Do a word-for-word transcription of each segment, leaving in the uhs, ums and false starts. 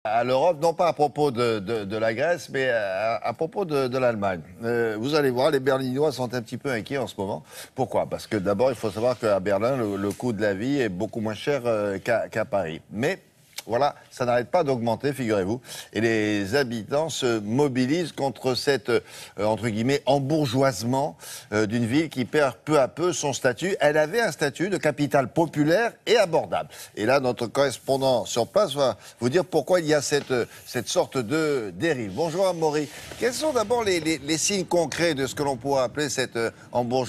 À l'Europe, non pas à propos de, de, de la Grèce, mais à, à propos de, de l'Allemagne. Euh, vous allez voir, les Berlinois sont un petit peu inquiets en ce moment. Pourquoi? Parce que d'abord, il faut savoir qu'à Berlin, le, le coût de la vie est beaucoup moins cher euh, qu'à qu'à Paris. Mais voilà, ça n'arrête pas d'augmenter, figurez-vous. Et les habitants se mobilisent contre cet, euh, entre guillemets, embourgeoisement euh, d'une ville qui perd peu à peu son statut. Elle avait un statut de capitale populaire et abordable. Et là, notre correspondant sur place va vous dire pourquoi il y a cette, cette sorte de dérive. Bonjour Amaury. Quels sont d'abord les, les, les signes concrets de ce que l'on pourrait appeler cet euh, embourgeoisement ?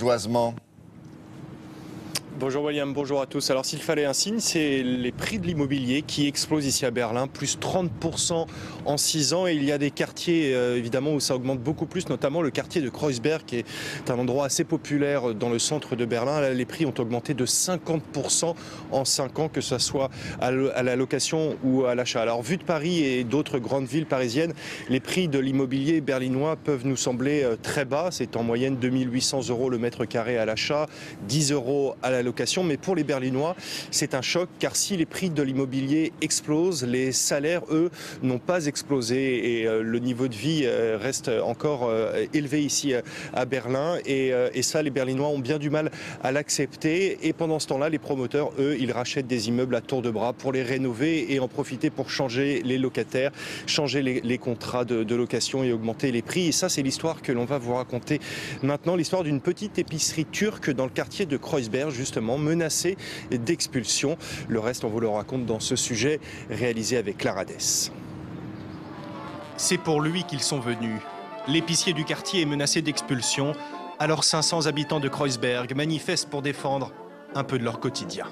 Bonjour William, bonjour à tous. Alors s'il fallait un signe, c'est les prix de l'immobilier qui explosent ici à Berlin, plus trente pour cent en six ans. Et il y a des quartiers euh, évidemment où ça augmente beaucoup plus, notamment le quartier de Kreuzberg, qui est un endroit assez populaire dans le centre de Berlin. Là, les prix ont augmenté de cinquante pour cent en cinq ans, que ce soit à la location ou à l'achat. Alors vu de Paris et d'autres grandes villes parisiennes, les prix de l'immobilier berlinois peuvent nous sembler très bas. C'est en moyenne deux mille huit cents euros le mètre carré à l'achat, dix euros à la location. Mais pour les Berlinois, c'est un choc, car si les prix de l'immobilier explosent, les salaires, eux, n'ont pas explosé. Et euh, le niveau de vie euh, reste encore euh, élevé ici euh, à Berlin. Et, euh, et ça, les Berlinois ont bien du mal à l'accepter. Et pendant ce temps-là, les promoteurs, eux, ils rachètent des immeubles à tour de bras pour les rénover et en profiter pour changer les locataires, changer les, les contrats de, de location et augmenter les prix. Et ça, c'est l'histoire que l'on va vous raconter maintenant, l'histoire d'une petite épicerie turque dans le quartier de Kreuzberg, justement, menacé d'expulsion. Le reste, on vous le raconte dans ce sujet réalisé avec Clara Dess. C'est pour lui qu'ils sont venus. L'épicier du quartier est menacé d'expulsion, alors cinq cents habitants de Kreuzberg manifestent pour défendre un peu de leur quotidien.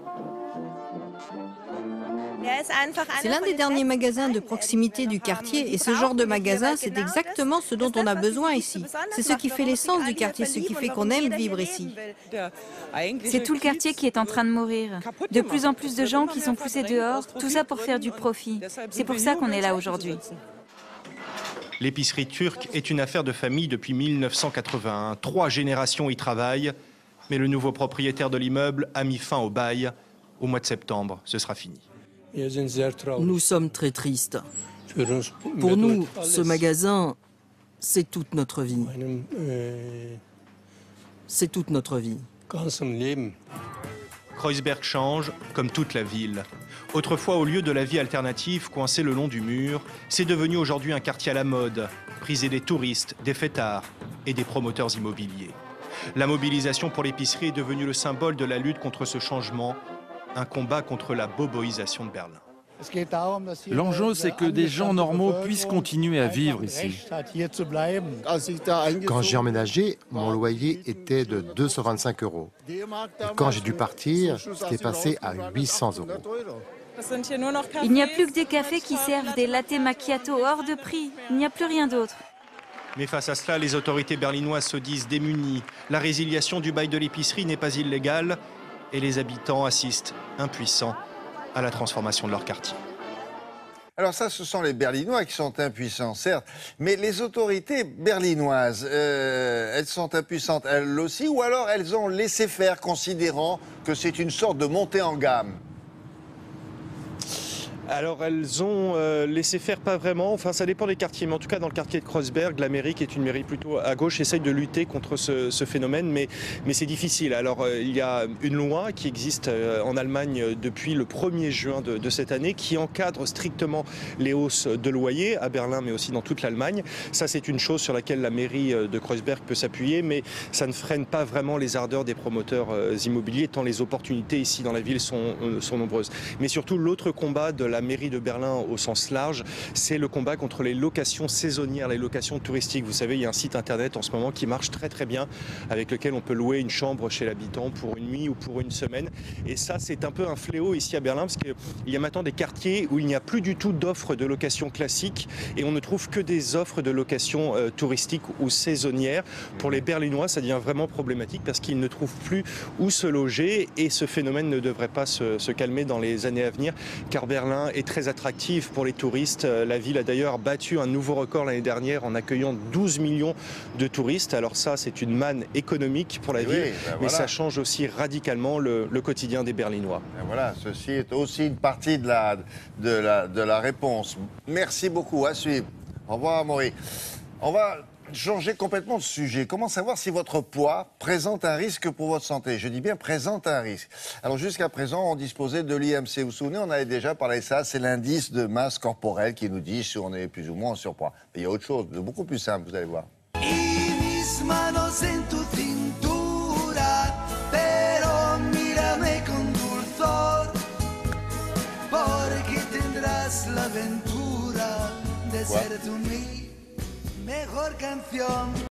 C'est l'un des derniers magasins de proximité du quartier et ce genre de magasin, c'est exactement ce dont on a besoin ici. C'est ce qui fait l'essence du quartier, ce qui fait qu'on aime vivre ici. C'est tout le quartier qui est en train de mourir. De plus en plus de gens qui sont poussés dehors, tout ça pour faire du profit. C'est pour ça qu'on est là aujourd'hui. L'épicerie turque est une affaire de famille depuis mille neuf cent quatre-vingt-un. Trois générations y travaillent, mais le nouveau propriétaire de l'immeuble a mis fin au bail. Au mois de septembre, ce sera fini. Nous sommes très tristes. Pour nous, ce magasin, c'est toute notre vie. C'est toute notre vie. Kreuzberg change, comme toute la ville. Autrefois, au lieu de la vie alternative coincée le long du mur, c'est devenu aujourd'hui un quartier à la mode, prisé des touristes, des fêtards et des promoteurs immobiliers. La mobilisation pour l'épicerie est devenue le symbole de la lutte contre ce changement, un combat contre la boboisation de Berlin. L'enjeu, c'est que des gens normaux puissent continuer à vivre ici. Quand j'ai emménagé, mon loyer était de deux cent vingt-cinq euros. Et quand j'ai dû partir, c'était passé à huit cents euros. Il n'y a plus que des cafés qui servent des latte macchiato hors de prix. Il n'y a plus rien d'autre. Mais face à cela, les autorités berlinoises se disent démunies. La résiliation du bail de l'épicerie n'est pas illégale et les habitants assistent, impuissants, à la transformation de leur quartier. Alors ça, ce sont les Berlinois qui sont impuissants, certes, mais les autorités berlinoises, euh, elles sont impuissantes elles aussi, ou alors elles ont laissé faire, considérant que c'est une sorte de montée en gamme? Alors elles ont euh, laissé faire, pas vraiment, enfin ça dépend des quartiers, mais en tout cas dans le quartier de Kreuzberg, la mairie, qui est une mairie plutôt à gauche, essaye de lutter contre ce, ce phénomène, mais, mais c'est difficile. Alors euh, il y a une loi qui existe euh, en Allemagne depuis le premier juin de, de cette année, qui encadre strictement les hausses de loyer à Berlin, mais aussi dans toute l'Allemagne. Ça, c'est une chose sur laquelle la mairie de Kreuzberg peut s'appuyer, mais ça ne freine pas vraiment les ardeurs des promoteurs euh, immobiliers, tant les opportunités ici dans la ville sont, euh, sont nombreuses. Mais surtout, l'autre combat de la mairie de Berlin au sens large, c'est le combat contre les locations saisonnières, les locations touristiques. Vous savez, il y a un site internet en ce moment qui marche très très bien, avec lequel on peut louer une chambre chez l'habitant pour une nuit ou pour une semaine. Et ça, c'est un peu un fléau ici à Berlin, parce qu'il y a maintenant des quartiers où il n'y a plus du tout d'offres de location classique et on ne trouve que des offres de location euh, touristique ou saisonnière. Pour les Berlinois, ça devient vraiment problématique parce qu'ils ne trouvent plus où se loger et ce phénomène ne devrait pas se, se calmer dans les années à venir, car Berlin Berlin est très attractive pour les touristes. La ville a d'ailleurs battu un nouveau record l'année dernière en accueillant douze millions de touristes. Alors ça, c'est une manne économique pour la oui, ville, ben mais voilà. ça change aussi radicalement le, le quotidien des Berlinois. Et voilà, ceci est aussi une partie de la, de la, de la réponse. Merci beaucoup, à suivre. Au revoir, Amaury. On va changer complètement de sujet. Comment savoir si votre poids présente un risque pour votre santé? Je dis bien présente un risque. Alors jusqu'à présent, on disposait de l'I M C. Vous vous souvenez, on avait déjà parlé de ça. C'est l'indice de masse corporelle qui nous dit si on est plus ou moins en surpoids. Mais il y a autre chose, de beaucoup plus simple, vous allez voir. Quoi?